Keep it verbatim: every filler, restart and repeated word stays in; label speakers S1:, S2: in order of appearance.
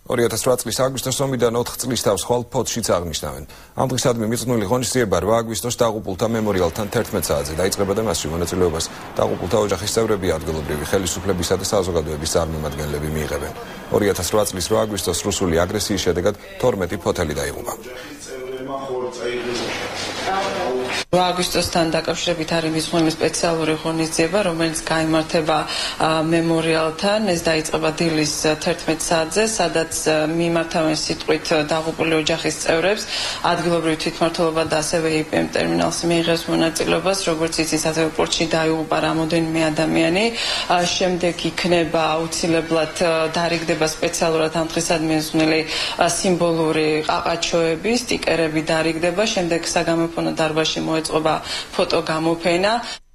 S1: ორი ათას რვა წლის აგვისტოს ომიდან ოთხ წლის თავს ხვალ ფოთშიც აღნიშნავენ. Ამ დღისადმი მიწვნილი ღონისძიება რვა აგვისტოს დაღუპულთა მემორიალთან თერთმეტ საათზე დაიწყება და მასში მონაწილეობას დაღუპულთა ოჯახის წევრები, ადგილობრივი ხელისუფლებისა და საზოგადოების წარმომადგენლები მიიღებენ. ორი ათას რვა წლის რვა აგვისტოს რუსული აგრესიის შედეგად თორმეტი ფოთელი დაიღუპა.
S2: რვა აგვისტოსთან დაკავშირებით არის მიზღვნილი სპეციალური ღონისძიება, რომელიც გაიმართება მემორიალთან. ეს დაიწყება დილის თერთმეტ საათზე, სადაც მიმართავენ სიტყვით დაღუპული ოჯახის წევრებს. ადგილობრივი თვითმმართველობა და ასევე ი პი ემ ტერმინალს მიიღებს მონაწილეობას, როგორც იცის, ასევე პორტში დაიღუპა რამოდენიმე ადამიანი. შემდეგ იქნება აუცილებლად დარიგდება სპეციალურად ამ დღისადმი მიზღვნილი სიმბოლური ყაყაჩოები, სტიკერები დარიგდება, შემდეგ საგამოფონო დარბაზში მოეწყობა ფოტო გამოფენა.